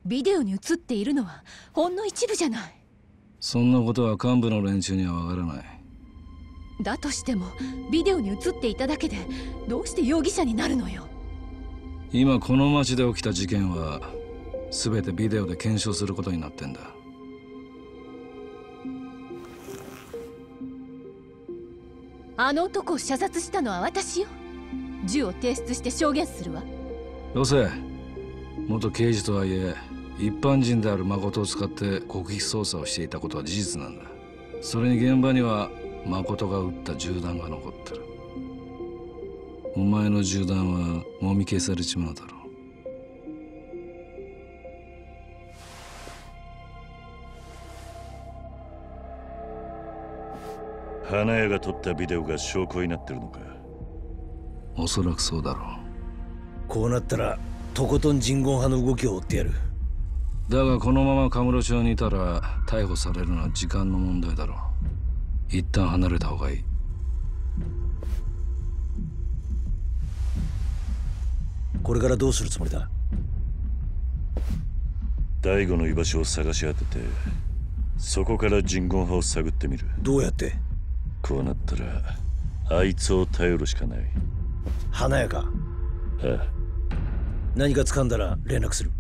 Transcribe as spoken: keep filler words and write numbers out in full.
ビデオに映っているのはほんの一部じゃない。 そんなことは幹部の連中にはわからない。 だとしてもビデオに映っていただけでどうして容疑者になるのよ。 今この町で起きた事件は全てビデオで検証することになってんだ。 あの男を射殺したのは私よ。銃を提出して証言するわ。 よせ。元刑事とはいえ一般人である誠を使って極秘捜査をしていたことは事実なんだ。それに現場には誠が撃った銃弾が残ってる。お前の銃弾はもみ消されちまうだろう。 花屋が撮ったビデオが証拠になってるのか。 おそらくそうだろう。 こうなったらとことん人言派の動きを追ってやる。 だがこのままカムロ町にいたら逮捕されるのは時間の問題だろう。一旦離れた方がいい。 これからどうするつもりだ。 大悟の居場所を探し当ててそこから人言派を探ってみる。 どうやって？ こうなったらあいつを頼るしかない。 花屋か。 ああ。 何か掴んだら連絡する。